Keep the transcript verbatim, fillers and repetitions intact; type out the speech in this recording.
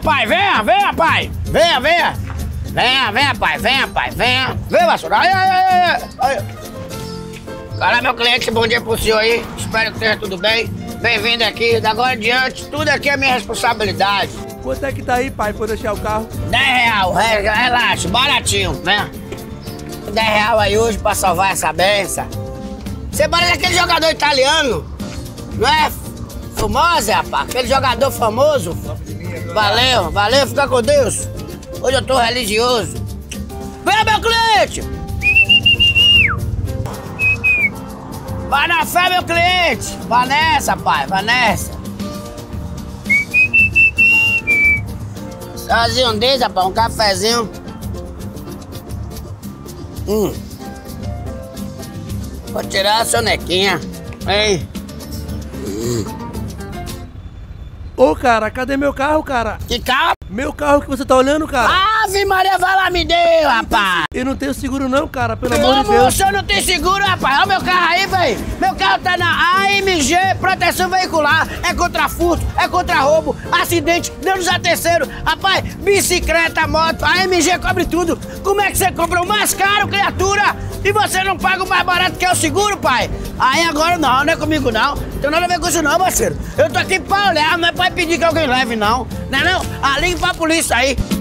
pai, venha, venha, pai. Venha, venha. Venha, venha, pai, venha, pai, venha. Venha, vassoura. Aí, aí, aí, aí. Cara, meu cliente, bom dia pro senhor aí. Espero que esteja tudo bem. Bem-vindo aqui. Da agora em diante, tudo aqui é minha responsabilidade. Quanto é que tá aí, pai, pra deixar o carro? dez real, relaxa, baratinho, né? dez real aí hoje pra salvar essa benção. Você parece aquele jogador italiano, não é? Famoso, rapaz, aquele jogador famoso. Valeu, valeu, fica com Deus. Hoje eu tô religioso. Vem, meu cliente! Vai na fé, meu cliente! Vai nessa, pai, vai nessa. Sozinho um desse, rapaz, um cafezinho. Hum. Vou tirar a sonequinha. Ei. Hum. Ô, cara, cadê meu carro, cara? Que carro? Meu carro que você tá olhando, cara? Ave Maria, vai lá, me deu, rapaz. Eu não tenho seguro não, cara, pelo Como amor de Deus. você não tem seguro, rapaz? Olha o meu carro aí, velho. Meu carro tá na A M G Proteção Veicular. É contra furto, é contra roubo, acidente, danos a terceiro. Rapaz, bicicleta, moto, a M G cobre tudo. Como é que você compra o mais caro, criatura? E você não paga o mais barato que é o seguro, pai? Aí agora não, não é comigo não. Não tem nada a ver com isso não, parceiro. Eu tô aqui pra olhar, não é pra pedir que alguém leve, não. Não é não? Ah, ligue pra polícia aí.